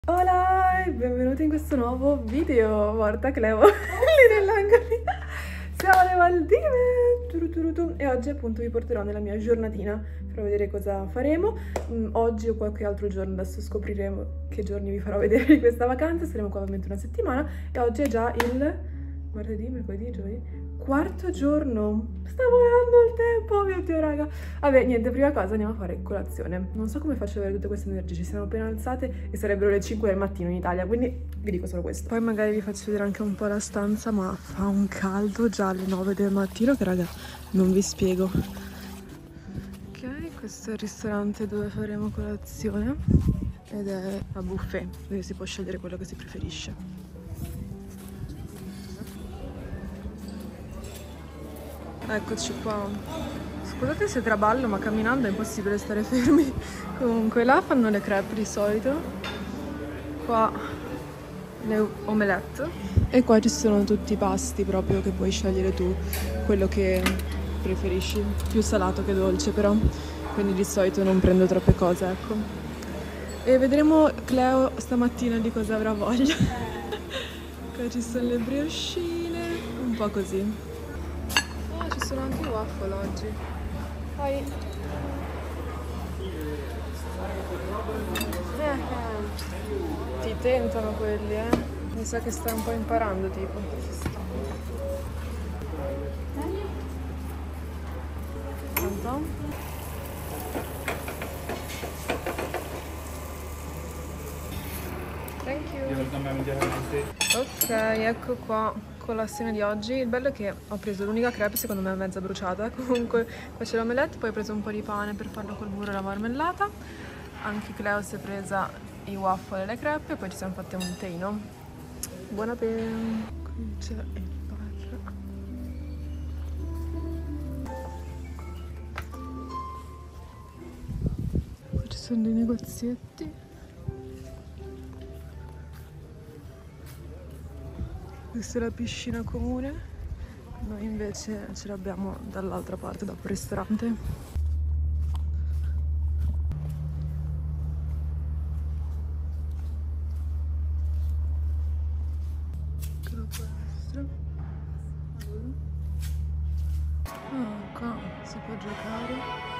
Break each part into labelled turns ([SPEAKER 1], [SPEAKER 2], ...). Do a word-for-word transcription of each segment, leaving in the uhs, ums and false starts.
[SPEAKER 1] Hola e benvenuti in questo nuovo video. Morta Cleo lì nell'angolo. Siamo alle Maldive turu turu tu. E oggi appunto vi porterò nella mia giornatina per vedere cosa faremo mm, oggi o qualche altro giorno. Adesso scopriremo che giorni vi farò vedere di questa vacanza. Saremo qua ovviamente una settimana e oggi è già il martedì, mercoledì, giovedì, quarto giorno. Sta volando il tempo, oh mio Dio, raga. Vabbè, niente, prima cosa andiamo a fare colazione. Non so come faccio ad avere tutte queste energie. Ci siamo appena alzate e sarebbero le cinque del mattino in Italia, quindi vi dico solo questo. Poi magari vi faccio vedere anche un po' la stanza, ma fa un caldo già alle nove del mattino che, raga, non vi spiego. Ok, questo è il ristorante dove faremo colazione ed è a buffet, dove si può scegliere quello che si preferisce. Eccoci qua. Scusate se traballo, ma camminando è impossibile stare fermi. Comunque là fanno le crepe di solito, qua le omelette e qua ci sono tutti i pasti proprio che puoi scegliere tu, quello che preferisci, più salato che dolce però, quindi di solito non prendo troppe cose, ecco. E vedremo Cleo stamattina di cosa avrà voglia. Qua ci sono le briochine, un po' così. Ci sono anche i waffle oggi. Poi eh, eh. Ti tentano quelli, eh? Mi sa che stai un po' imparando, tipo. Pronto? Thank you. Ok, ecco qua colazione di oggi. Il bello è che ho preso l'unica crepe, secondo me mezza bruciata. Comunque qua c'è l'omelette, poi ho preso un po' di pane per farlo col burro e la marmellata. Anche Cleo si è presa i waffle e le crepe e poi ci siamo fatti un teino. Buon appetito. Qui c'è il bar. Qua ci sono dei negozietti. Questa è la piscina comune, noi invece ce l'abbiamo dall'altra parte, dopo il ristorante. Quello questo. Ah, qua si può giocare.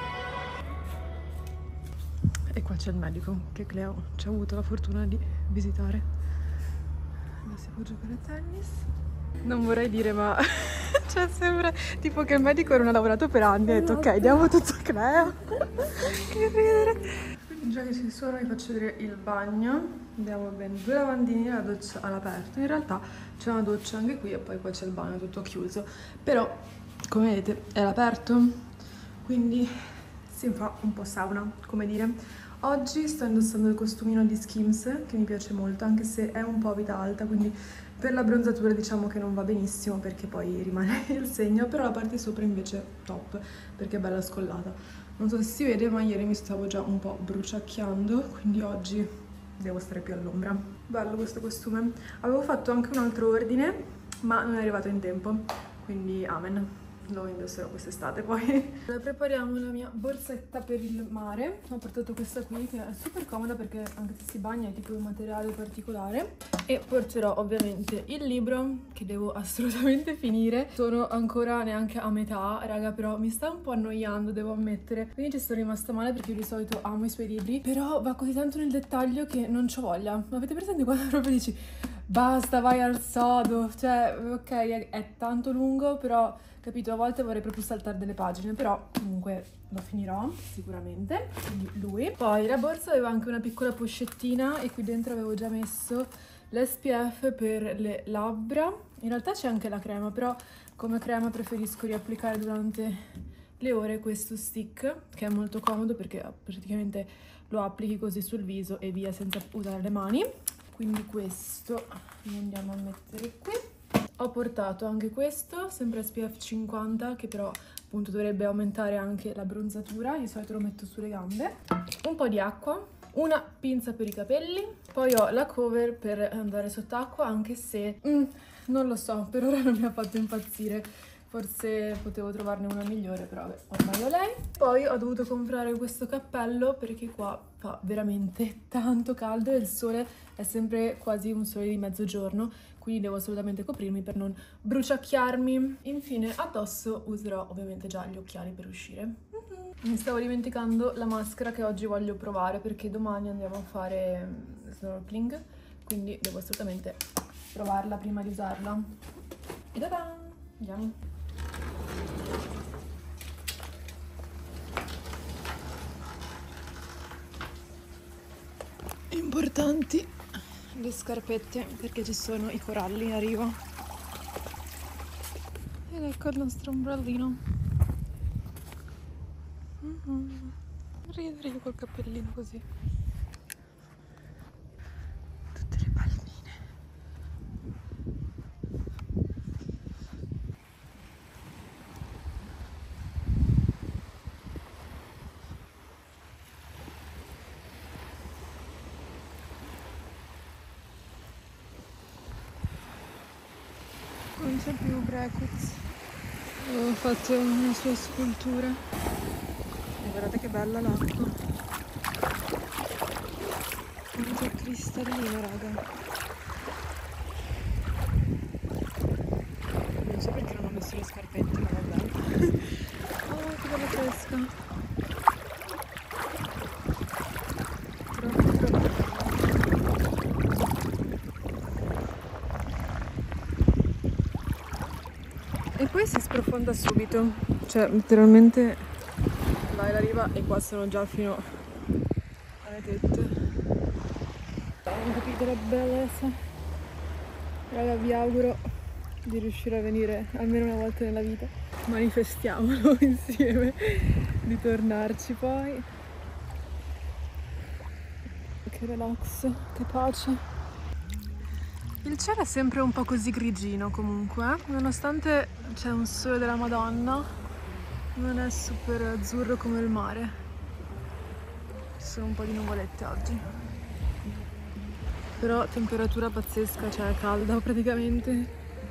[SPEAKER 1] E qua c'è il medico che Cleo ci ha avuto la fortuna di visitare. Si può giocare a tennis. Non vorrei dire, ma cioè sembra tipo che il medico non ha lavorato per anni e ha detto ok, diamo tutto a Cleo. Che ridere. Quindi già che ci sono vi faccio vedere il bagno. Abbiamo ben due lavandini e la doccia all'aperto. In realtà c'è una doccia anche qui e poi qua c'è il bagno tutto chiuso. Però come vedete è all'aperto, quindi si fa un po' sauna, come dire. Oggi sto indossando il costumino di Skims, che mi piace molto, anche se è un po' a vita alta, quindi per la bronzatura diciamo che non va benissimo, perché poi rimane il segno, però la parte sopra invece top, perché è bella scollata. Non so se si vede, ma ieri mi stavo già un po' bruciacchiando, quindi oggi devo stare più all'ombra. Bello questo costume. Avevo fatto anche un altro ordine, ma non è arrivato in tempo, quindi amen. Lo indosserò quest'estate poi. Prepariamo la mia borsetta per il mare. Ho portato questa qui che è super comoda perché anche se si bagna è tipo un materiale particolare. E porterò ovviamente il libro che devo assolutamente finire. Sono ancora neanche a metà, raga, però mi sta un po' annoiando, devo ammettere. Quindi ci sono rimasta male perché io di solito amo i suoi libri, però va così tanto nel dettaglio che non c'ho voglia. Ma avete presente quando proprio dici basta, vai al sodo? Cioè, ok, è, è tanto lungo, però capito, a volte vorrei proprio saltare delle pagine, però comunque lo finirò sicuramente, quindi lui. Poi la borsa aveva anche una piccola pochettina e qui dentro avevo già messo l'S P F per le labbra. In realtà c'è anche la crema, però come crema preferisco riapplicare durante le ore questo stick, che è molto comodo perché praticamente lo applichi così sul viso e via senza usare le mani. Quindi questo lo andiamo a mettere qui. Ho portato anche questo, sempre S P F cinquanta, che però appunto dovrebbe aumentare anche la bronzatura, di solito lo metto sulle gambe. Un po' di acqua, una pinza per i capelli, poi ho la cover per andare sott'acqua, anche se mm, non lo so, per ora non mi ha fatto impazzire. Forse potevo trovarne una migliore, però vabbè, ormai ho lei. Poi ho dovuto comprare questo cappello perché qua fa veramente tanto caldo e il sole è sempre quasi un sole di mezzogiorno, quindi devo assolutamente coprirmi per non bruciacchiarmi. Infine addosso userò ovviamente già gli occhiali per uscire. Mi stavo dimenticando la maschera che oggi voglio provare perché domani andiamo a fare snorkeling, quindi devo assolutamente provarla prima di usarla. E da andiamo! Importanti le scarpette perché ci sono i coralli in arrivo. Ed ecco il nostro ombrellino. Mm-hmm. Ridere io col cappellino così. Tutte le palmine. Non c'è più Brackets. Ho fatto una sua scultura. E guardate che bella l'acqua. Quanto è cristallina, raga. Non so perché non ho messo le scarpette, ma vabbè. Oh, che bella fresca. Troppo, troppo bella. E poi si sprofonda subito, cioè letteralmente vai alla riva e qua sono già fino alle tette. Non capite la bellezza? Raga, vi auguro di riuscire a venire almeno una volta nella vita. Manifestiamolo insieme di tornarci poi. Che relax, che pace. Il cielo è sempre un po' così grigino comunque, nonostante c'è un sole della Madonna, non è super azzurro come il mare. Ci sono un po' di nuvolette oggi. Però temperatura pazzesca, cioè è calda praticamente.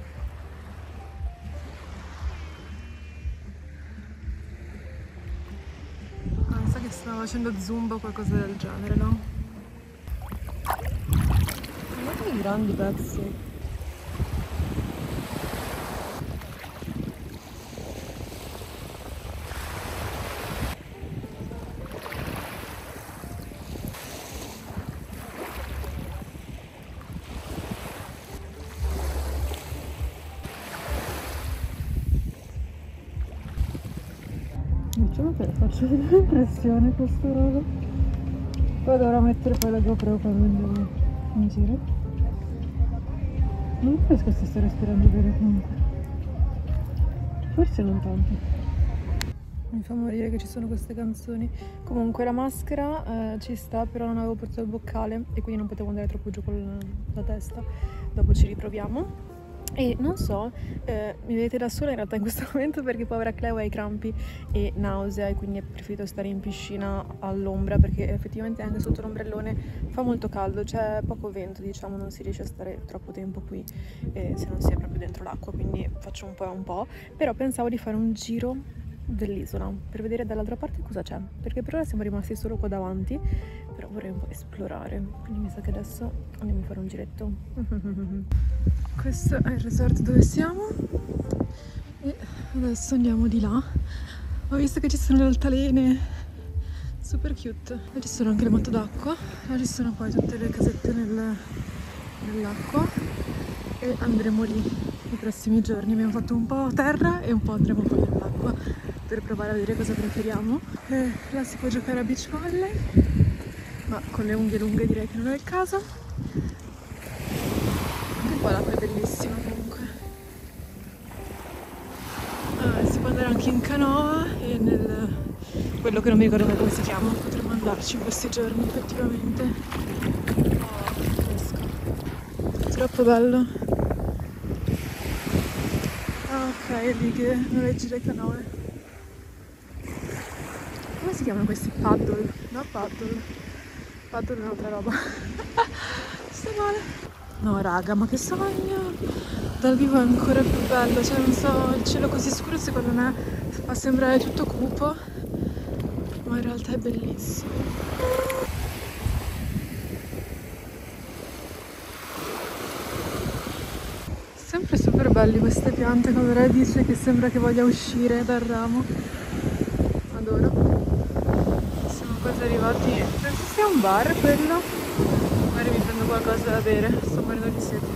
[SPEAKER 1] Ah, mi sa che stanno facendo zumba o qualcosa del genere, no? Guardate i grandi pezzi. Diciamo che faccio impressione questo roba. Poi dovrò mettere poi la GoPro quando andiamo in giro. Non capisco se sto respirando bene comunque. Forse non tanto. Mi fa morire che ci sono queste canzoni. Comunque la maschera eh, ci sta, però non avevo portato il boccale e quindi non potevo andare troppo giù con la testa. Dopo ci riproviamo. E non so, eh, mi vedete da sola in realtà in questo momento perché povera Cleo ha i crampi e nausea e quindi ho preferito stare in piscina all'ombra perché effettivamente anche sotto l'ombrellone fa molto caldo, c'è poco vento, diciamo, non si riesce a stare troppo tempo qui eh, se non si è proprio dentro l'acqua, quindi faccio un po' e un po', però pensavo di fare un giro dell'isola per vedere dall'altra parte cosa c'è, perché per ora siamo rimasti solo qua davanti, però vorrei un po' esplorare, quindi mi sa che adesso andiamo a fare un giretto. Questo è il resort dove siamo e adesso andiamo di là. Ho visto che ci sono le altalene super cute e ci sono anche le moto d'acqua e ci sono poi tutte le casette nel, nell'acqua e andremo lì i prossimi giorni. Abbiamo fatto un po' a terra e un po' andremo poi nell'acqua per provare a vedere cosa preferiamo. E là si può giocare a beach volley, ma con le unghie lunghe direi che non è il caso. Anche qua l'acqua è bellissima comunque. Ah, si può andare anche in canoa e nel... quello che non mi ricordo mai come si chiama. Potremmo andarci in questi giorni effettivamente. Oh, fresco. Troppo bello. Ah, ok, è lì che noleggi le canoe. Come si chiamano questi? Paddle? No, paddle. Paddle è un'altra roba. Sto male. No raga, ma che sogno! Dal vivo è ancora più bello, cioè non so, il cielo così scuro secondo me fa sembrare tutto cupo, ma in realtà è bellissimo. Sempre super belli queste piante con le radici che sembra che voglia uscire dal ramo. Adoro. Siamo quasi arrivati, penso sia un bar quello. Magari mi prendo qualcosa da bere, sto morendo di sete.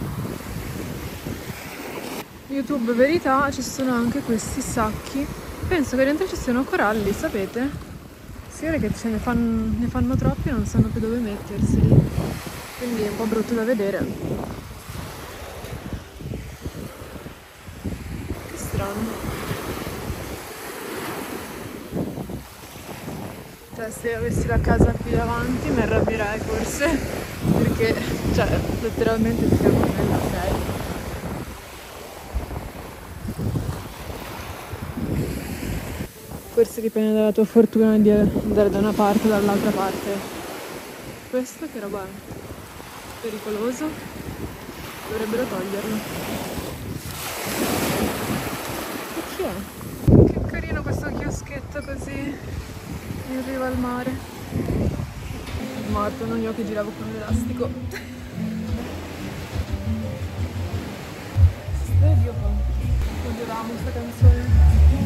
[SPEAKER 1] YouTube verità, ci sono anche questi sacchi. Penso che dentro ci siano coralli, sapete? Si vede che ce ne fanno, ne fanno troppi e non sanno più dove metterseli. Quindi è un po' brutto da vedere. Che strano. Cioè, se avessi la casa qui davanti mi arrabbierei forse. Perché, cioè, letteralmente siamo nella serie. Forse dipende dalla tua fortuna di andare da una parte o dall'altra parte. Questo che roba è? Pericoloso? Dovrebbero toglierlo. E chi è? Che carino questo chioschetto così in riva al mare. Morto, non io che giravo con l'elastico. Dio, odiavamo questa canzone.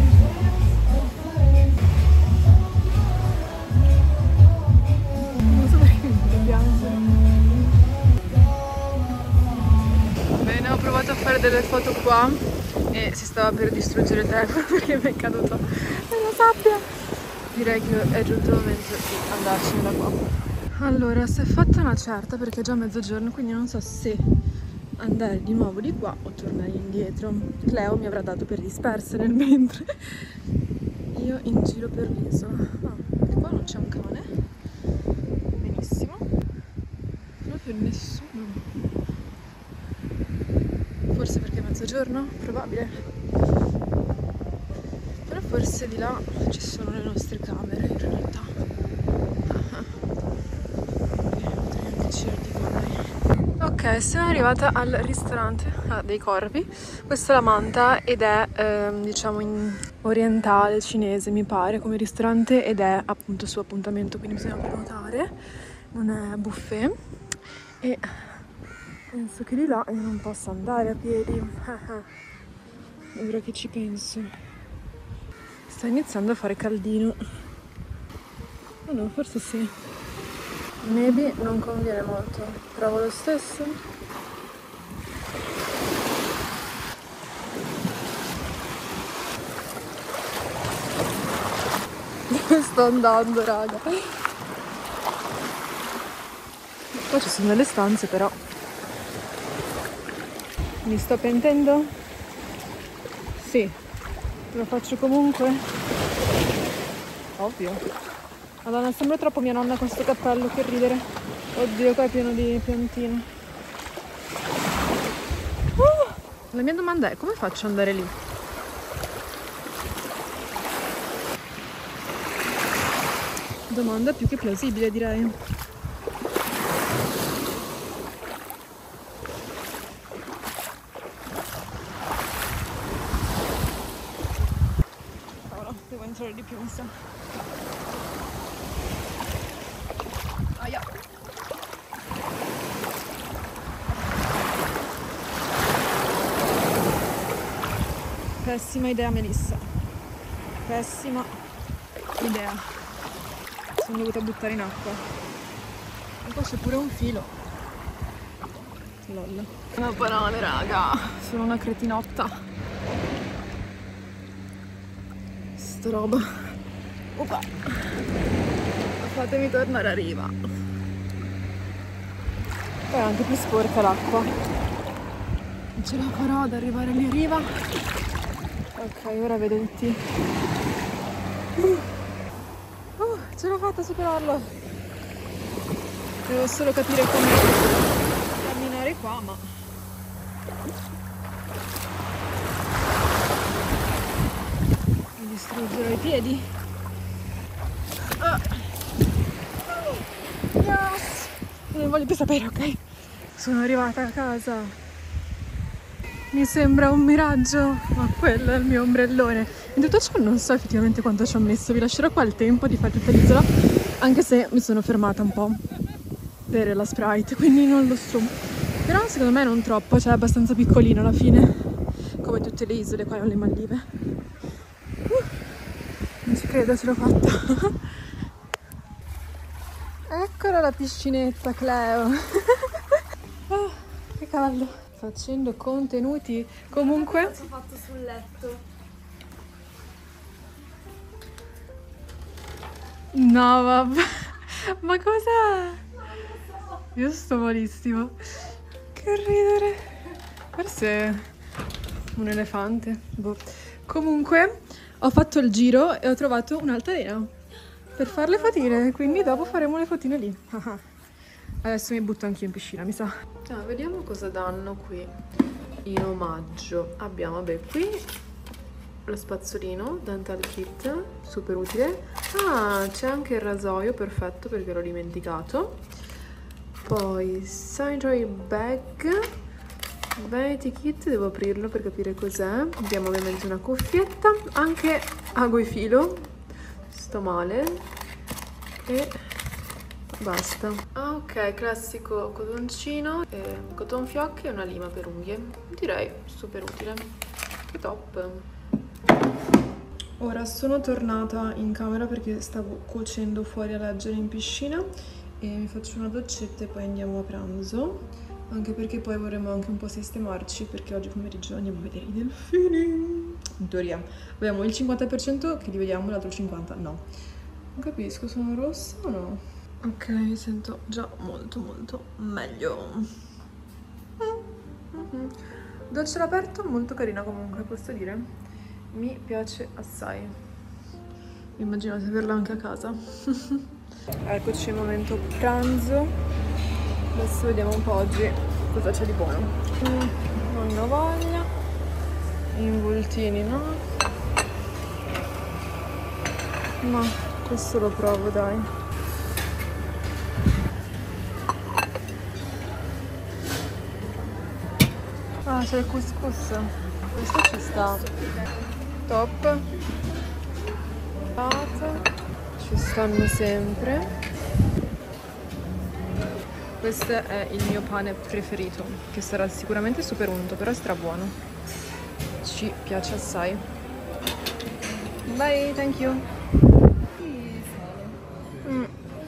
[SPEAKER 1] Bene, ho provato a fare delle foto qua e si stava per distruggere il telefono perché mi è caduto nella sabbia. Direi che è giunto il momento di andarcene da qua. Allora, si è fatta una certa perché è già mezzogiorno, quindi non so se andare di nuovo di qua o tornare indietro. Cleo mi avrà dato per disperse nel mentre io in giro per l'isola. Ah, qua non c'è un cane. Benissimo. Proprio nessuno. Forse perché è mezzogiorno? Probabile. Però forse di là ci sono le nostre camere in realtà. Ah, potrei anche girare di qua, dai. Ok, sono arrivata al ristorante ah, dei Corvi. Questa è la Manta ed è ehm, diciamo in orientale, cinese mi pare come ristorante, ed è appunto su appuntamento, quindi bisogna prenotare, non è buffet. E penso che di là io non possa andare a piedi. Ora che ci penso, sta iniziando a fare caldino. Oh no, forse sì. Maybe non conviene molto. Provo lo stesso. Dove sto andando, raga? Poi ci sono delle stanze però. Mi sto pentendo? Sì. Lo faccio comunque? Ovvio. Madonna, sembra troppo mia nonna con sto cappello, che ridere. Oddio, qua è pieno di piantine. Uh, la mia domanda è: come faccio ad andare lì? Domanda più che plausibile, direi. Cavolo, devo entrare di più, mi sa. Aia. Pessima idea, Melissa. Pessima idea. Sono dovuta buttare in acqua. E poi c'è pure un filo. Lol. Una banale, raga. Sono una cretinotta. Sta roba. Opa. Fatemi tornare a riva. Poi è anche più sporca l'acqua. Non ce la farò ad arrivare lì a riva. Ok, ora vedo tutti. Uh, uh, ce l'ho fatta a superarlo. Devo solo capire come camminare qua, ma mi distruggerò i piedi. Uh. Yes! Non voglio più sapere, ok? Sono arrivata a casa. Mi sembra un miraggio, ma quello è il mio ombrellone. In tutto ciò non so effettivamente quanto ci ho messo. Vi lascerò qua il tempo di fare tutta l'isola, anche se mi sono fermata un po' per la Sprite, quindi non lo so. Però secondo me non troppo, cioè è abbastanza piccolino alla fine, come tutte le isole qua alle Maldive. Uh, non ci credo, ce l'ho fatta. Eccola la piscinetta, Cleo. Oh, che caldo. Facendo contenuti. Comunque
[SPEAKER 2] ho fatto sul letto.
[SPEAKER 1] No, vabbè. Ma cos'è? Io sto malissimo. Che ridere. Forse un elefante. Boh. Comunque ho fatto il giro e ho trovato un'altalena per fare le fotine, quindi dopo faremo le fotine lì. Adesso mi butto anch'io in piscina, mi sa. Ah, vediamo cosa danno qui in omaggio. Abbiamo, vabbè, qui lo spazzolino dental kit, super utile. Ah, c'è anche il rasoio, perfetto, perché l'ho dimenticato. Poi sanitary bag, vanity kit, devo aprirlo per capire cos'è. Abbiamo ovviamente una cuffietta, anche ago e filo, sto male, e basta. Ah, ok, classico cotoncino, eh, cotton fioc e una lima per unghie. Direi super utile. Che top. Ora sono tornata in camera perché stavo cuocendo fuori a leggere in piscina e mi faccio una doccetta e poi andiamo a pranzo, anche perché poi vorremmo anche un po' sistemarci perché oggi pomeriggio andiamo a vedere i delfini. In teoria abbiamo il cinquanta per cento che li vediamo, l'altro cinquanta per cento no. Non capisco, sono rossa o no? Ok, mi sento già molto molto meglio. Mm-hmm. Doccia all'aperto, molto carina comunque, posso dire. Mi piace assai. Immaginate averla anche a casa. Eccoci, momento pranzo. Adesso vediamo un po' oggi cosa c'è di buono. Mm, non ne ho voglia. Involtini no. Ma questo lo provo, dai. Ah, c'è il couscous. Questo ci sta. Top. Ci stanno sempre. Questo è il mio pane preferito, che sarà sicuramente super unto, però è strabuono. Ci piace assai. Bye, thank you. Mm.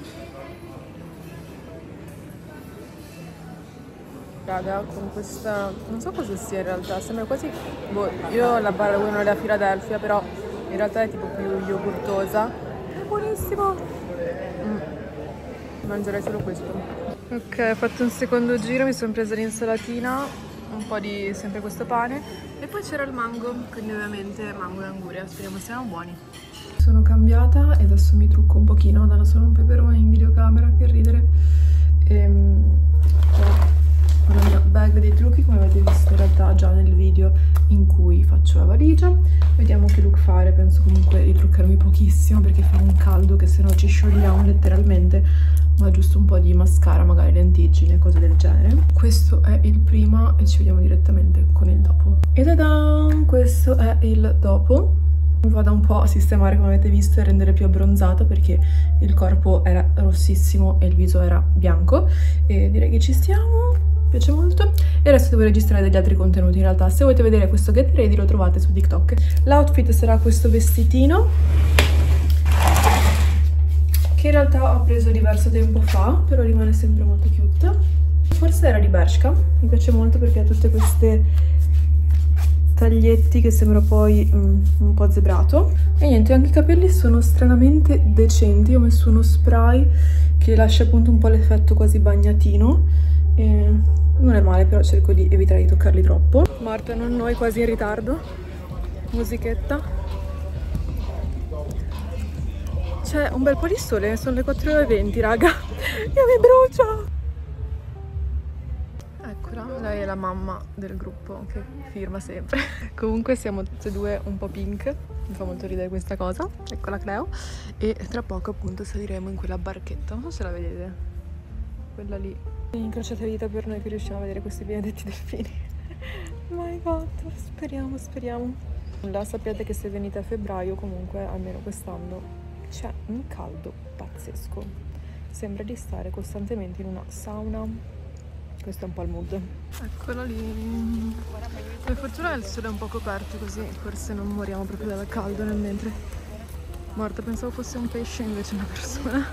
[SPEAKER 1] Raga, con questa, non so cosa sia in realtà, sembra quasi, boh, io la paragono alla Philadelphia, però in realtà è tipo più yogurtosa. È buonissimo. Mm. Mangerei solo questo. Ok, ho fatto un secondo giro, mi sono presa l'insalatina, un po' di sempre questo pane e poi c'era il mango, quindi ovviamente mango e anguria, speriamo siano buoni. Sono cambiata e adesso mi trucco un pochino, danno solo un peperone in videocamera, che ridere. Ehm, ho la mia bag dei trucchi, come avete visto in realtà già nel video in cui faccio la valigia. Vediamo che look fare, penso comunque di truccarmi pochissimo perché fa un caldo che se no ci sciogliamo letteralmente, ma giusto un po' di mascara, magari lentiggini, cose del genere. Questo è il prima e ci vediamo direttamente con il dopo. E tada! Questo è il dopo. Mi vado un po' a sistemare, come avete visto, e a rendere più abbronzata perché il corpo era rossissimo e il viso era bianco, e direi che ci stiamo, mi piace molto. E adesso devo registrare degli altri contenuti. In realtà, se volete vedere questo get ready lo trovate su TikTok. L'outfit sarà questo vestitino che in realtà ho preso diverso tempo fa, però rimane sempre molto cute. Forse era di Bershka, mi piace molto perché ha tutte queste taglietti che sembra poi mm, un po' zebrato. E niente, anche i capelli sono stranamente decenti. Ho messo uno spray che lascia appunto un po' l'effetto quasi bagnatino e non è male, però cerco di evitare di toccarli troppo. Marta, non noi, quasi in ritardo. Musichetta. C'è un bel po' di sole, sono le quattro e venti, raga. Io mi brucio! Eccola, lei è la mamma del gruppo che firma sempre. Comunque siamo tutte e due un po' pink, mi fa molto ridere questa cosa. Eccola Cleo. E tra poco appunto saliremo in quella barchetta, non so se la vedete. quella lì. Incrociate le dita per noi che riusciamo a vedere questi benedetti delfini. Oh my god, speriamo, speriamo. Là sappiate che se venite a febbraio, comunque almeno quest'anno, c'è un caldo pazzesco. Sembra di stare costantemente in una sauna. Questo è un po' il mood. Eccola lì. Per fortuna il sole è un po' coperto, così forse non moriamo proprio dal caldo nel mentre. Morta, pensavo fosse un pesce, invece una persona.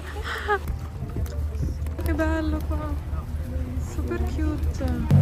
[SPEAKER 1] Che bello qua, super cute.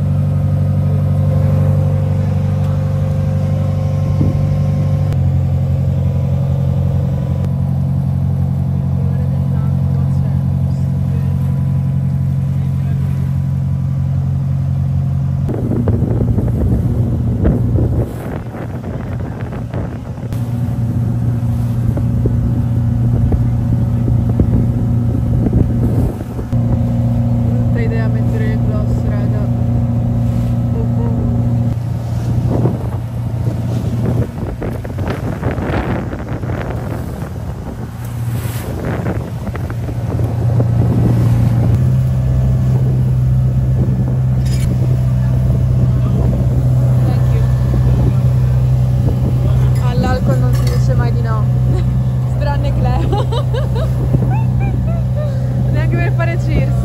[SPEAKER 1] Neanche per fare cheers.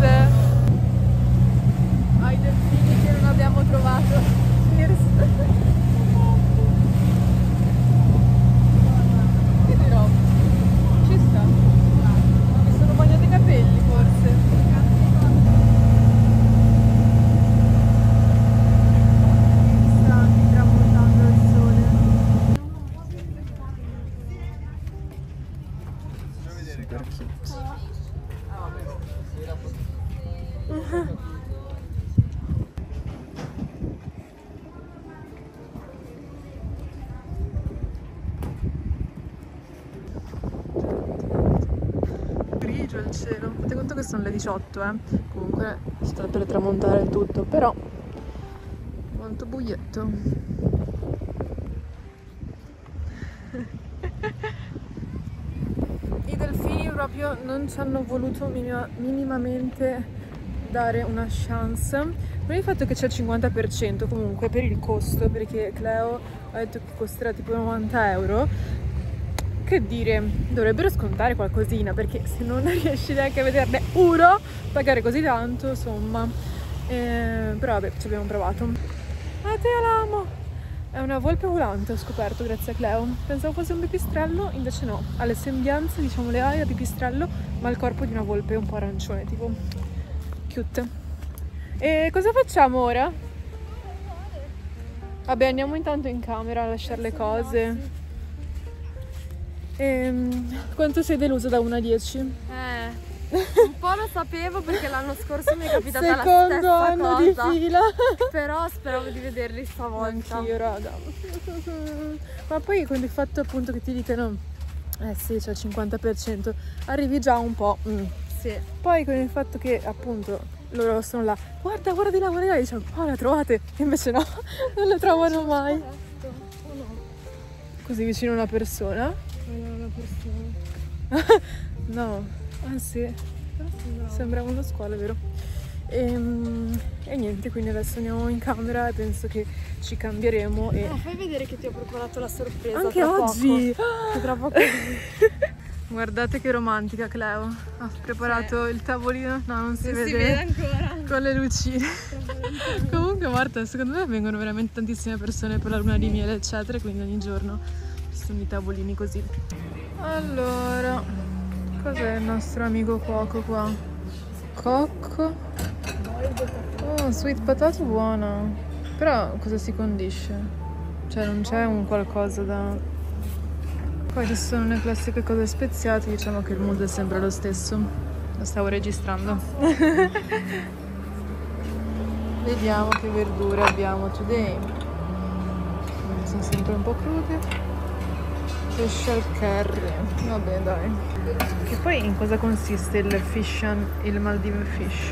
[SPEAKER 1] Ai delfini che non abbiamo trovato. Cheers. Che dirò? Ci sta. Mi sono bagnati i capelli forse. Sta tramontando il sole. Super cute. Grigio il cielo. Fate conto che sono le diciotto, eh. Comunque sta per tramontare tutto, però molto buietto. I delfini proprio non ci hanno voluto minima, minimamente dare una chance. Per il fatto che c'è il cinquanta per cento comunque per il costo, perché Cleo ha detto che costerà tipo novanta euro. Che dire, dovrebbero scontare qualcosina, perché se non riesci neanche a vederne uno, pagare così tanto, insomma. Eh, però vabbè, ci abbiamo provato. Ah, te l'amo! È una volpe volante, ho scoperto, grazie a Cleo. Pensavo fosse un pipistrello, invece no. Ha le sembianze, diciamo, le ali a pipistrello, ma il corpo di una volpe un po' arancione, tipo cute. E cosa facciamo ora? Vabbè, andiamo intanto in camera a lasciare le cose. E, quanto sei delusa da uno a dieci?
[SPEAKER 2] Eh... Un po' lo sapevo perché l'anno scorso mi è capitata la stessa
[SPEAKER 1] Secondo anno di fila.
[SPEAKER 2] Però speravo di vederli stavolta.
[SPEAKER 1] Anch'io, raga. Ma poi con il fatto appunto che ti dicono eh sì, c'è il cinquanta per cento, arrivi già un po'. Mm.
[SPEAKER 2] Sì.
[SPEAKER 1] Poi con il fatto che appunto loro sono là, guarda, guarda di là, guarda di là, diciamo, oh, le trovate? E invece no, non le trovano mai.
[SPEAKER 2] Oh no.
[SPEAKER 1] Così vicino a una persona.
[SPEAKER 2] Non è una persona.
[SPEAKER 1] No. Ah sì,
[SPEAKER 2] sembrava.
[SPEAKER 1] sembrava uno squalo, vero? E, e niente, quindi adesso andiamo in camera e penso che ci cambieremo e...
[SPEAKER 2] No, fai vedere che ti ho preparato la sorpresa.
[SPEAKER 1] Anche
[SPEAKER 2] tra
[SPEAKER 1] oggi!
[SPEAKER 2] Poco. Che tra poco...
[SPEAKER 1] Guardate che romantica Cleo, ha preparato sì. Il tavolino, no non si,
[SPEAKER 2] non
[SPEAKER 1] vede,
[SPEAKER 2] si vede ancora,
[SPEAKER 1] con le lucine. Comunque Marta, secondo me vengono veramente tantissime persone per la luna di miele eccetera, quindi ogni giorno ci sono i tavolini così. Allora, cos'è il nostro amico cuoco qua? Cocco? Oh, sweet potato buona, però cosa si condisce? Cioè non c'è un qualcosa da... Poi ci sono le classiche cose speziate, diciamo che il mood è sempre lo stesso. Lo stavo registrando. Vediamo che verdure abbiamo today. Sono sempre un po' crude. Pesce al curry. Vabbè dai. Che poi in cosa consiste il fish, il Maldive fish?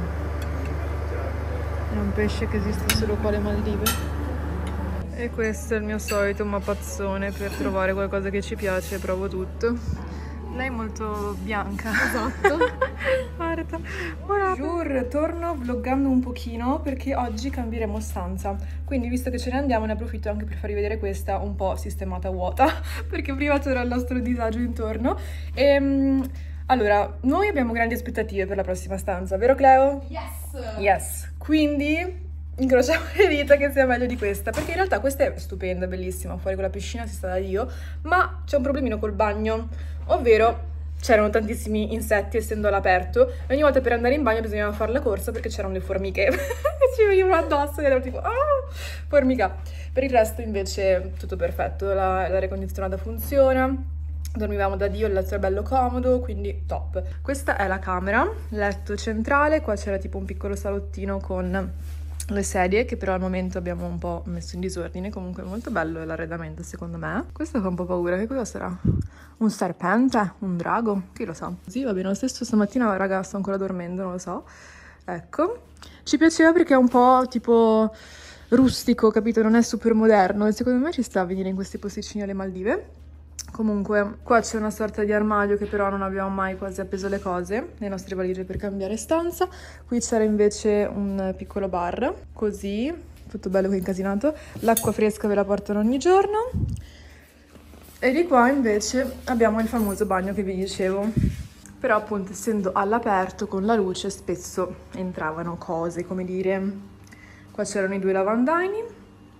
[SPEAKER 1] È un pesce che esiste solo qua alle Maldive. E questo è il mio solito mappazzone per trovare qualcosa che ci piace, provo tutto. lei è molto bianca.
[SPEAKER 2] Esatto.
[SPEAKER 1] Guarda, guarda. Jur, torno vloggando un pochino perché oggi cambieremo stanza. Quindi visto che ce ne andiamo ne approfitto anche per farvi vedere questa un po' sistemata vuota perché prima c'era il nostro disagio intorno. E, allora, noi abbiamo grandi aspettative per la prossima stanza, vero Cleo?
[SPEAKER 2] Yes!
[SPEAKER 1] Yes. Quindi incrociamo le dita che sia meglio di questa, perché in realtà questa è stupenda, bellissima, fuori con la piscina si sta da Dio, ma c'è un problemino col bagno, ovvero c'erano tantissimi insetti essendo all'aperto e ogni volta per andare in bagno bisognava fare la corsa perché c'erano le formiche che ci venivano addosso ed ero tipo ah, formica. Per il resto invece tutto perfetto, la, l'aria condizionata funziona, dormivamo da Dio, il letto è bello comodo, quindi top. Questa è la camera, letto centrale, qua c'era tipo un piccolo salottino con le sedie che però al momento abbiamo un po' messo in disordine, comunque molto bello l'arredamento secondo me. Questo fa un po' paura, che cosa sarà? Un serpente? Un drago? Chi lo sa? Sì, va bene, lo stesso stamattina raga sto ancora dormendo, non lo so. Ecco, ci piaceva perché è un po' tipo rustico, capito? Non è super moderno e secondo me ci sta a venire in questi posticini alle Maldive. Comunque qua c'è una sorta di armadio che però non abbiamo mai quasi appeso le cose, le nostre valigie per cambiare stanza. Qui c'era invece un piccolo bar, così, tutto bello che incasinato. L'acqua fresca ve la portano ogni giorno. E di qua invece abbiamo il famoso bagno che vi dicevo. Però appunto essendo all'aperto con la luce spesso entravano cose, come dire. Qua c'erano i due lavandini.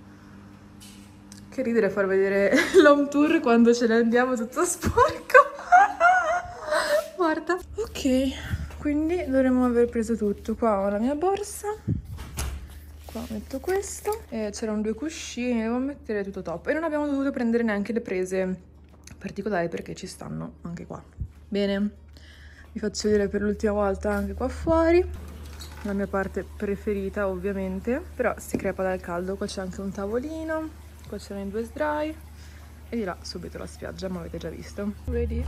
[SPEAKER 1] Che ridere far vedere l'home tour quando ce ne andiamo tutto sporco. Guarda. Ok, quindi dovremmo aver preso tutto. Qua ho la mia borsa. Qua metto questo. E c'erano due cuscini, devo mettere tutto top. E non abbiamo dovuto prendere neanche le prese particolari perché ci stanno anche qua. Bene, vi faccio vedere per l'ultima volta anche qua fuori. La mia parte preferita ovviamente. Però si crepa dal caldo. Qua c'è anche un tavolino. Qua c'erano i due sdrai e di là subito la spiaggia, ma avete già visto. Ready?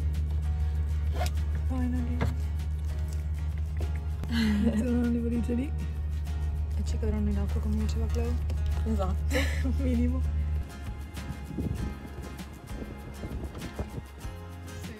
[SPEAKER 1] Finally. Mettono le valigie lì e ci cadranno in acqua come diceva Cleo.
[SPEAKER 2] Esatto.
[SPEAKER 1] Un minimo. Sì.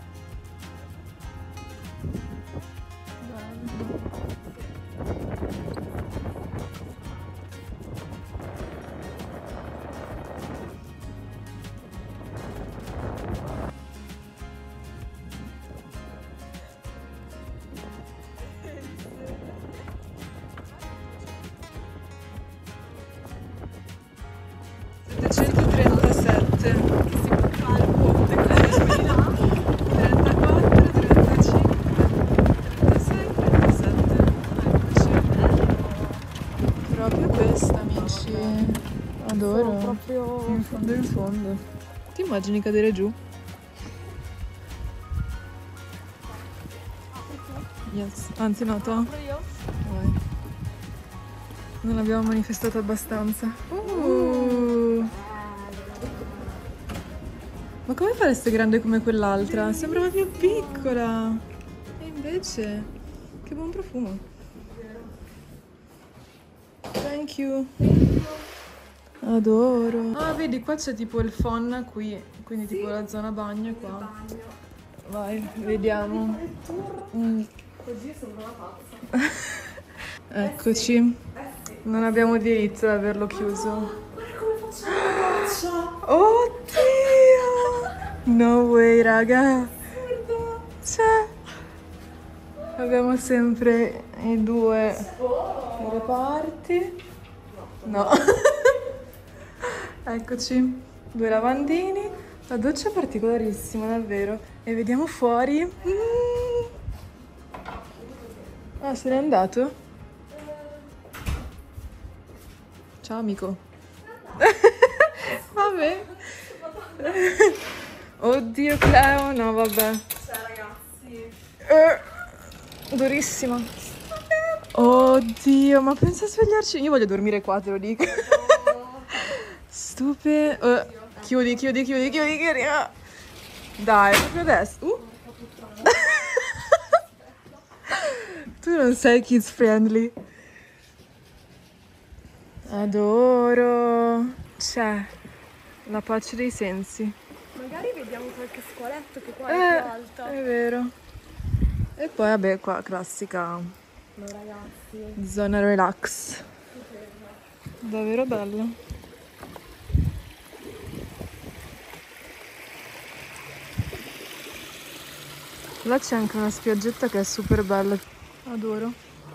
[SPEAKER 1] settecentotrentasette che si può fare il ponte con le là. trentaquattro, trentacinque, trentasei, trentasette. Eccoci. Proprio questa, amici. Adoro.
[SPEAKER 2] Sono proprio
[SPEAKER 1] in fondo in fondo. Ti immagini cadere giù? Yes. Anzi no, to.
[SPEAKER 2] io.
[SPEAKER 1] Vai. Non abbiamo manifestato abbastanza. Uh. Ma come fa a essere grande come quell'altra? Sembrava più piccola. E invece, che buon profumo. Thank you. Adoro. Ah, vedi, qua c'è tipo il phon qui, quindi tipo la zona bagno qua. Vai, vediamo. Mm.
[SPEAKER 2] Così sembra una pazza.
[SPEAKER 1] Eccoci. Non abbiamo diritto ad averlo chiuso.
[SPEAKER 2] Guarda come facciamo la doccia.
[SPEAKER 1] Oddio! No way, raga. Cioè, abbiamo sempre i due reparti. No. Eccoci, due lavandini. La doccia è particolarissima, davvero. E vediamo fuori. Mm. Ah, se n'è andato? Ciao amico. Vabbè. Oddio Cleo, no vabbè.
[SPEAKER 2] Cioè ragazzi.
[SPEAKER 1] Eh, durissima. Oddio, ma pensa a svegliarci. Io voglio dormire qua, te lo dico. Stupe. Uh, chiudi, chiudi, chiudi, chiudi, chiudi. Dai, proprio adesso. Uh. Tu non sei kids friendly. Adoro. C'è la pace dei sensi.
[SPEAKER 2] Ma magari vediamo qualche scuoletto che qua
[SPEAKER 1] Eh,
[SPEAKER 2] è più alta.
[SPEAKER 1] è vero. E poi vabbè qua classica
[SPEAKER 2] Ma ragazzi,
[SPEAKER 1] zona relax. Davvero bello. Là c'è anche una spiaggetta che è super bella. Adoro.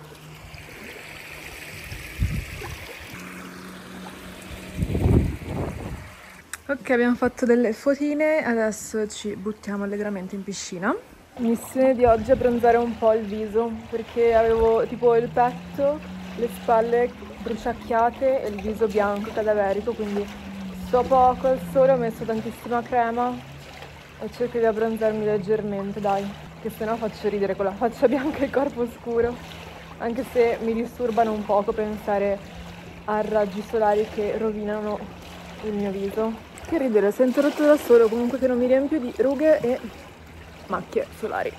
[SPEAKER 1] Ok, abbiamo fatto delle fotine, adesso ci buttiamo allegramente in piscina. Missione di oggi è bronzare un po' il viso, perché avevo tipo il petto, le spalle bruciacchiate e il viso bianco cadaverico, quindi sto poco al sole, ho messo tantissima crema e cerco di abbronzarmi leggermente, dai, che sennò faccio ridere con la faccia bianca e il corpo scuro, anche se mi disturbano un poco pensare a raggi solari che rovinano il mio viso. Che ridere, sento rotto da solo, comunque che non mi riempio di rughe e macchie solari.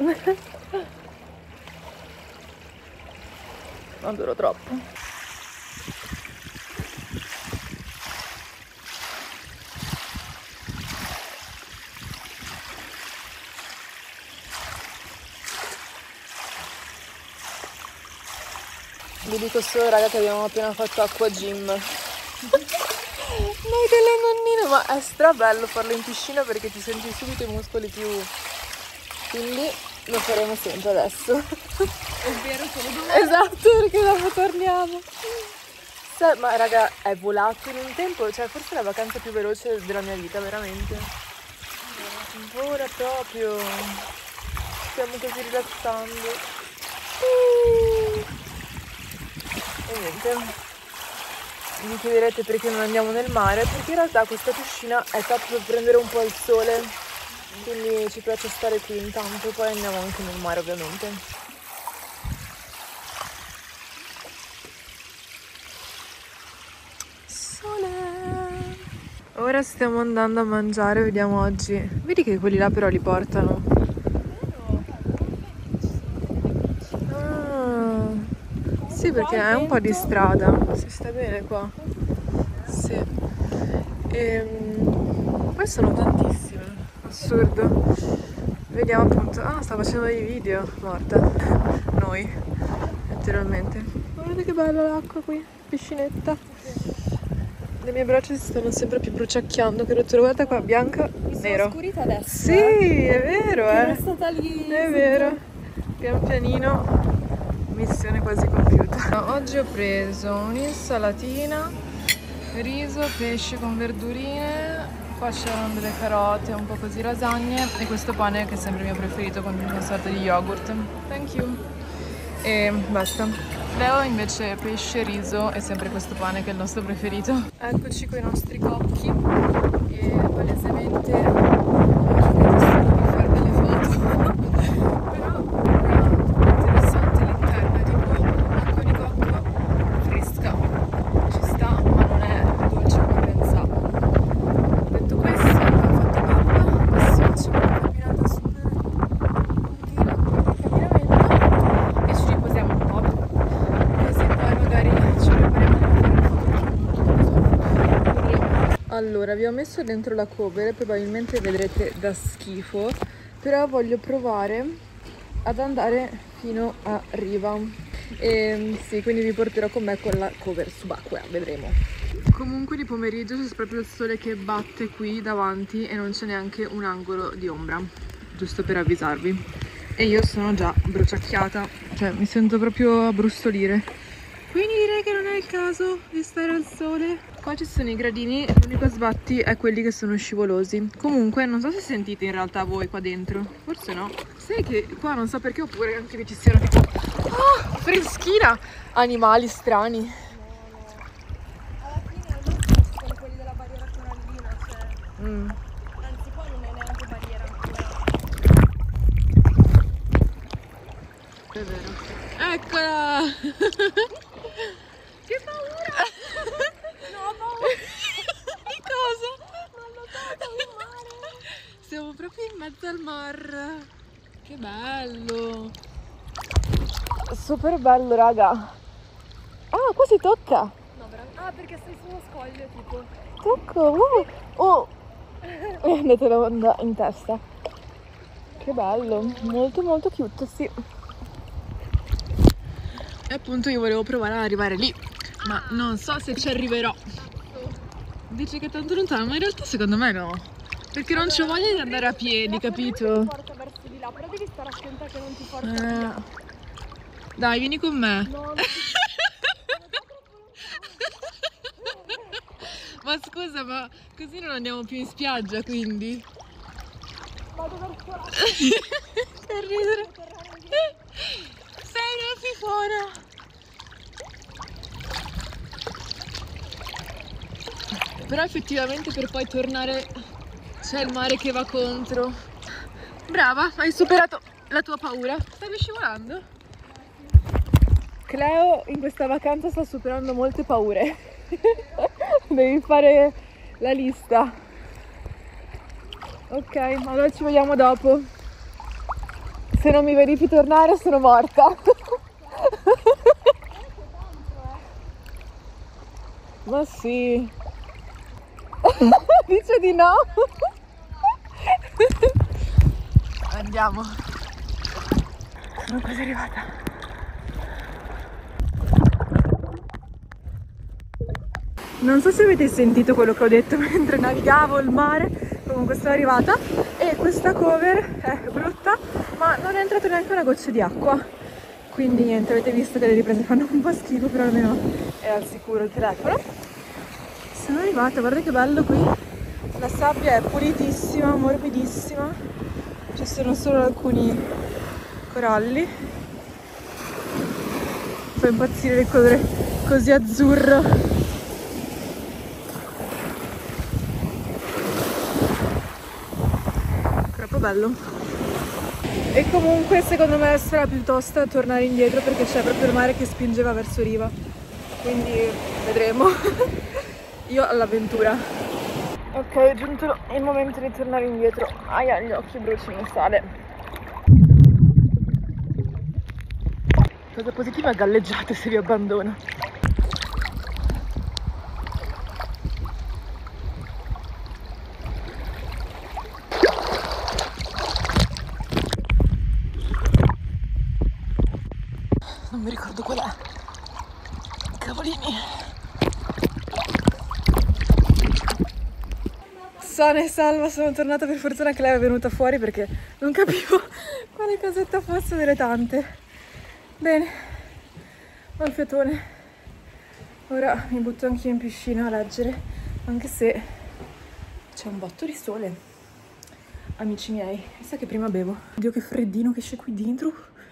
[SPEAKER 1] Non duro troppo. Vi dico solo, raga, che abbiamo appena fatto acqua gym. Noi delle nonnine, ma è strabello farlo in piscina perché ti senti subito i muscoli più... Quindi lo faremo sempre adesso.
[SPEAKER 2] ovvero solo domani.
[SPEAKER 1] Esatto, perché dopo torniamo. Sa- ma raga, è volato in un tempo, cioè forse è la vacanza più veloce della mia vita, veramente. Ora proprio. Stiamo così rilassando. E niente. Vi chiederete perché non andiamo nel mare, perché in realtà questa piscina è top per prendere un po' il sole, quindi ci piace stare qui intanto, poi andiamo anche nel mare ovviamente. Sole! Ora stiamo andando a mangiare, vediamo oggi. Vedi che quelli là però li portano. Ah, sì, perché è un po' di strada, si sta bene qua. Sì. Ehm, poi sono tantissime, assurdo. Vediamo appunto. Ah, sta facendo dei video, morta. Noi, naturalmente. Guardate che bella l'acqua qui, piscinetta. Le mie braccia si stanno sempre più bruciacchiando, che rottura, guarda qua, bianca,
[SPEAKER 2] Mi sono
[SPEAKER 1] nero.
[SPEAKER 2] scurita adesso.
[SPEAKER 1] Sì,
[SPEAKER 2] eh.
[SPEAKER 1] è vero,
[SPEAKER 2] Ero
[SPEAKER 1] eh.
[SPEAKER 2] stata lì.
[SPEAKER 1] È vero. Pian pianino, missione quasi compiuta. Oggi ho preso un'insalatina, riso, pesce con verdurine, qua c'erano delle carote, un po' così lasagne e questo pane che è sempre il mio preferito con una sorta di yogurt. Thank you. E basta. Leo invece pesce, riso e sempre questo pane che è il nostro preferito. Eccoci con i nostri cocchi e palesemente ho deciso di fare delle foto. Però interessante l'interno, è tipo acqua di cocco fresca, ci sta ma non è dolce come pensavo. Detto questo, abbiamo fatto pappa, adesso facciamo una camminata super lunghina come camminamento e ci riposiamo un po', così poi magari ci prepariamo a fare le foto. Vedremo. Allora, vi ho messo dentro la cover, probabilmente vedrete da schifo, però voglio provare ad andare fino a riva. E sì, quindi vi porterò con me con la cover subacquea, vedremo. Comunque di pomeriggio c'è proprio il sole che batte qui davanti e non c'è neanche un angolo di ombra, giusto per avvisarvi. E io sono già bruciacchiata, cioè mi sento proprio a brustolire. Quindi direi che non è il caso di stare al sole. Qua ci sono i gradini, l'unico sbatti è quelli che sono scivolosi. Comunque non so se sentite in realtà voi qua dentro, forse no. Sai che qua non so perché, oppure anche che ci siano tipo ah, freschina, animali strani.
[SPEAKER 2] Alla fine al massimo ci sono quelli della barriera corallina, cioè.
[SPEAKER 1] Mm.
[SPEAKER 2] Anzi, qua non è neanche barriera ancora.
[SPEAKER 1] È vero. Eccola! Che paura!
[SPEAKER 2] No, ho paura.
[SPEAKER 1] Di cosa?
[SPEAKER 2] Non lo so, il mare.
[SPEAKER 1] Siamo proprio in mezzo al mar. Che bello! Super bello, raga. Ah, qua si tocca.
[SPEAKER 2] No, veramente. Ah, perché sei su uno scoglio, tipo.
[SPEAKER 1] Tocco. Uh. Oh, E andatelo in testa. Che bello, molto molto cute, sì. E appunto io volevo provare ad arrivare lì, ma non so se ci arriverò. Dici che è tanto lontano, ma in realtà secondo me no. Perché non c'ho voglia di andare a piedi, capito?
[SPEAKER 2] Ti porta verso di là, però devi stare attenta che non ti porta
[SPEAKER 1] Eh.
[SPEAKER 2] via.
[SPEAKER 1] Dai, vieni con me.
[SPEAKER 2] No, non
[SPEAKER 1] Ma scusa, ma così non andiamo più in spiaggia, quindi?
[SPEAKER 2] vado verso là.
[SPEAKER 1] Che ridere. Sei una fifona. Però effettivamente per poi tornare c'è il mare che va contro. Brava, hai superato la tua paura. Stavi scivolando? Cleo in questa vacanza sta superando molte paure. Devi fare la lista. Ok, allora ci vediamo dopo. Se non mi vedi più tornare sono morta. Ma sì. Dice di no. Andiamo. Sono quasi arrivata. Non so se avete sentito quello che ho detto mentre navigavo il mare, comunque sono arrivata e questa cover è brutta, ma non è entrata neanche una goccia di acqua. Quindi niente, avete visto che le riprese fanno un po' schifo, però almeno è al sicuro il telefono. Sono arrivata, guarda che bello qui. La sabbia è pulitissima, morbidissima. Ci sono solo alcuni coralli. Fa impazzire il colore così azzurro. Troppo bello. E comunque secondo me sarà piuttosto a tornare indietro perché c'è proprio il mare che spingeva verso riva. Quindi vedremo. Io all'avventura. Ok, è giunto il momento di tornare indietro. Aia, gli occhi bruciano il sale. Cosa positiva è galleggiate se vi abbandono. Non mi ricordo qual è. Cavolini. Sana e salva, sono tornata, per fortuna che lei è venuta fuori perché non capivo quale casetta fosse delle tante. Bene, ho il fiatone. Ora mi butto anch'io in piscina a leggere, anche se c'è un botto di sole. Amici miei, mi sa che prima bevo. Oddio che freddino che c'è qui dentro.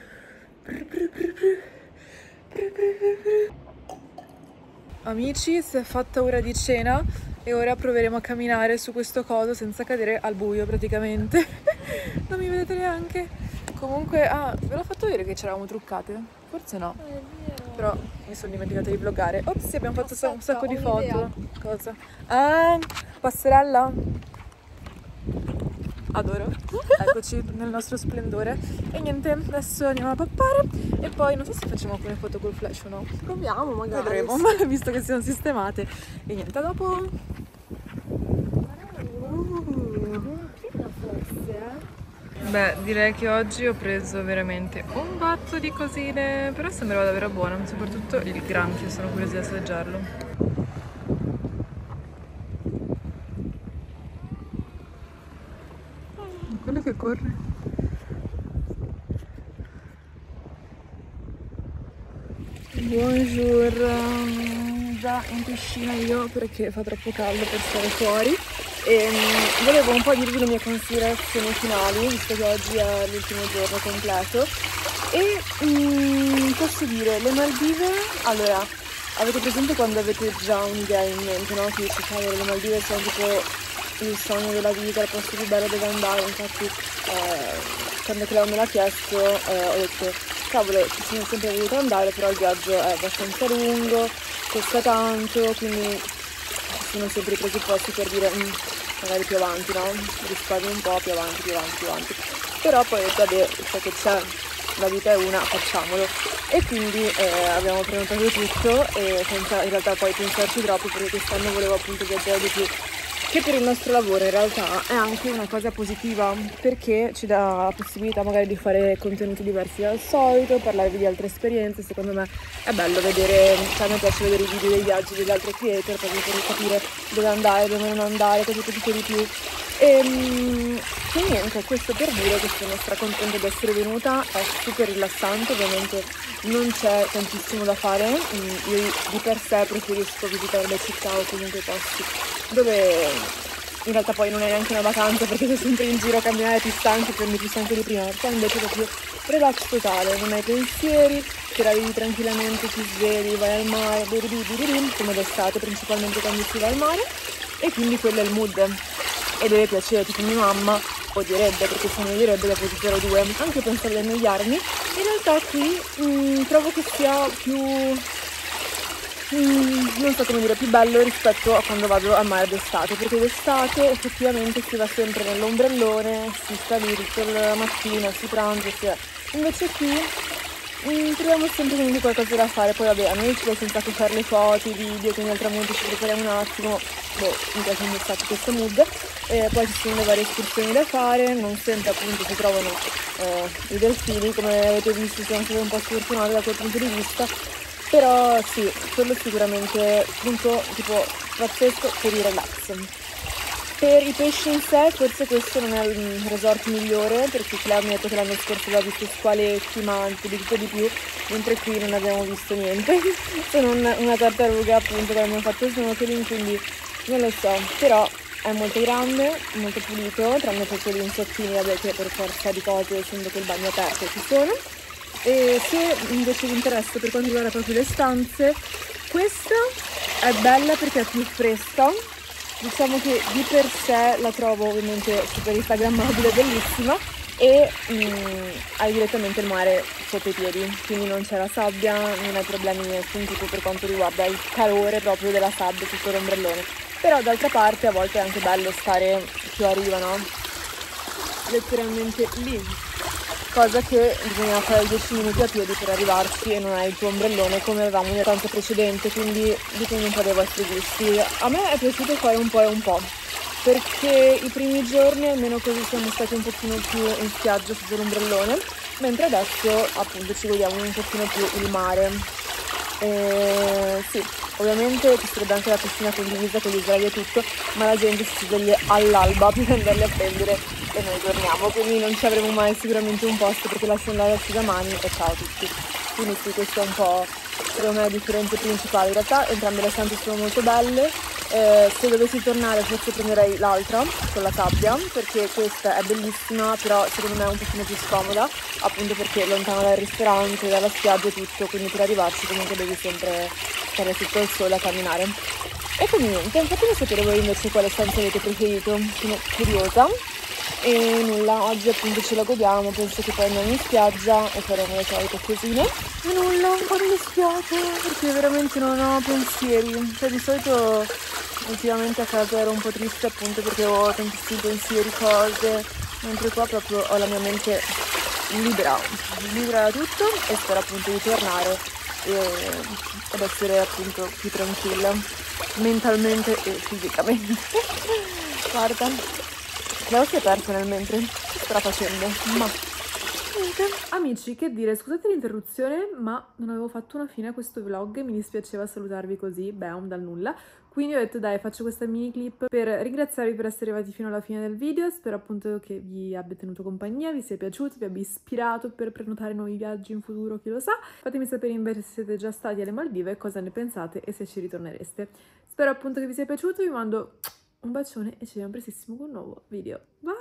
[SPEAKER 1] Amici, si è fatta ora di cena e ora proveremo a camminare su questo coso senza cadere al buio praticamente. Non mi vedete neanche. Comunque, ah, ve l'ho fatto vedere che c'eravamo truccate? Forse no.
[SPEAKER 2] È vero.
[SPEAKER 1] Però mi sono dimenticata di vloggare. Ops, abbiamo fatto
[SPEAKER 2] Aspetta,
[SPEAKER 1] un sacco di
[SPEAKER 2] ho
[SPEAKER 1] foto.
[SPEAKER 2] un'idea.
[SPEAKER 1] Cosa? Ah, passerella? Adoro. Eccoci nel nostro splendore. E niente, adesso andiamo a pappare e poi non so se facciamo alcune foto col flash o no.
[SPEAKER 2] Proviamo magari.
[SPEAKER 1] Vedremo, visto che siamo sistemate. E niente, a dopo. Beh, direi che oggi ho preso veramente un botto di cosine, però sembrava davvero buono, soprattutto il granchio, sono curiosa di assaggiarlo. Quello che corre. Buongiorno, già in piscina io perché fa troppo caldo per stare fuori e um, volevo un po' dirvi le mie considerazioni finali, visto che oggi è l'ultimo giorno completo e um, posso dire, le Maldive, allora, avete presente quando avete già un'idea in mente, no? Che dici, cavolo, le Maldive sono tipo il sogno della vita, il posto più bello dove andare, infatti eh, quando Cleo me l'ha chiesto eh, ho detto cavolo, ci sono sempre voluto andare, però il viaggio è abbastanza lungo, costa tanto, quindi ci sono sempre i presupposti per dire mm, magari più avanti, no? Risparmio un po', più avanti, più avanti, più avanti. Però poi ho detto, vabbè, so che c'è, la vita è una, facciamolo. E quindi eh, abbiamo prenotato tutto e senza in realtà poi pensarci troppo perché quest'anno volevo appunto viaggiare di più. che per il nostro lavoro in realtà è anche una cosa positiva, perché ci dà la possibilità magari di fare contenuti diversi dal solito, parlarvi di altre esperienze. Secondo me è bello vedere, cioè a me piace vedere i video dei viaggi degli altri creator proprio per capire dove andare, dove non andare, cosa capite di più. E quindi niente, questo per dire che sono stracontenta di essere venuta, è super rilassante, ovviamente non c'è tantissimo da fare, io di per sé preferisco visitare le città o comunque posti dove in realtà poi non è neanche una vacanza perché sei sempre in giro a camminare, ti stanchi, prendi più stanco di prima, qua invece è proprio relax totale, non hai pensieri, te la vivi tranquillamente, ti svegli, vai al mare, come d'estate principalmente quando si va al mare, e quindi quello è il mood. E deve piacere, tipo mia mamma odierebbe, perché se non odierebbe dopo zero due, anche pensare di annoiarmi. In realtà qui mh, trovo che sia più, mh, non so come dire, più bello rispetto a quando vado al mare d'estate, perché d'estate effettivamente si va sempre nell'ombrellone, si sta lì tutta la mattina, si pranza, si è. Invece qui Mm, troviamo sempre comunque qualcosa da fare. Poi vabbè, a noi ci piace un sacco fare le foto, i video, quindi al tramonto ci prepariamo un attimo. Boh, mi piace un sacco questo mood. E poi ci sono le varie escursioni da fare, non sempre appunto si trovano eh, i delfini, come avete visto siamo stati un po' sfortunati da quel punto di vista. Però sì, quello sicuramente punto tipo pazzesco per il relax. Per i pesci in sé forse questo non è il resort migliore, perché Cleo mi ha detto che l'anno scorso aveva visto squaletti, manti, di tutto di più, mentre qui non abbiamo visto niente, se non una tartaruga appunto che abbiamo fatto snorkeling, quindi non lo so, però è molto grande, molto pulito, tranne proprio gli insettini, vabbè, che per forza di cose, essendo che il bagno aperto, ci sono. E se invece vi interessa per quanto riguarda proprio le stanze, questa è bella perché è più fresca. Diciamo che di per sé la trovo ovviamente super instagrammabile, bellissima, e mm, hai direttamente il mare sotto i piedi, quindi non c'è la sabbia, non hai problemi di nessun tipo per quanto riguarda il calore proprio della sabbia sotto l'ombrellone. Però d'altra parte a volte è anche bello stare più a riva, no? Letteralmente lì. Cosa che bisogna fare dieci minuti a piedi per arrivarci e non hai il tuo ombrellone come avevamo nella stanza precedente, quindi dipende un po' dai vostri gusti. A me è piaciuto fare un po' e un po', perché i primi giorni almeno così siamo stati un pochino più in spiaggia sotto l'ombrellone, mentre adesso appunto ci godiamo un pochino più il mare. E sì, ovviamente ci sarebbe anche la piscina condivisa con gli sdraio e tutto, ma la gente si sveglia all'alba per andarli a prendere e noi dormiamo, quindi non ci avremo mai sicuramente un posto perché lasciano l'aria asciugamani e ciao a tutti. Quindi sì, questo è un po' secondo me la differenza principale. In realtà entrambe le stanze sono molto belle, eh, se dovessi tornare forse prenderei l'altra con la sabbia, perché questa è bellissima, però secondo me è un pochino più scomoda, appunto perché è lontana dal ristorante, dalla spiaggia e tutto, quindi per arrivarci comunque devi sempre stare sotto il sole a camminare. E quindi niente, fatemi sapere voi invece quale stanza avete preferito, sono curiosa. E nulla, oggi appunto ce la godiamo, penso che poi andiamo in spiaggia e faremo le solite cosine. E nulla, un po' mi dispiace perché veramente non ho pensieri, cioè di solito ultimamente a casa ero un po' triste appunto perché ho tantissimi pensieri, cose, mentre qua proprio ho la mia mente libera, libera da tutto e spero appunto di tornare e, ed essere appunto più tranquilla mentalmente e fisicamente. Guarda. Cleo si è persa nel mentre, che starà facendo? Ma niente. Amici, che dire, scusate l'interruzione, ma non avevo fatto una fine a questo vlog, mi dispiaceva salutarvi così, bam, dal nulla. Quindi ho detto dai, faccio questa mini clip per ringraziarvi per essere arrivati fino alla fine del video, spero appunto che vi abbia tenuto compagnia, vi sia piaciuto, vi abbia ispirato per prenotare nuovi viaggi in futuro, chi lo sa. Fatemi sapere invece se siete già stati alle Maldive, cosa ne pensate e se ci ritornereste. Spero appunto che vi sia piaciuto, vi mando un bacione e ci vediamo prestissimo con un nuovo video. Bye!